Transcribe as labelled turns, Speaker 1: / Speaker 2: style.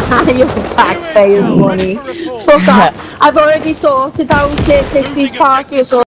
Speaker 1: Your taxpayers' money. Fuck off. I've already sorted out Christie's party, so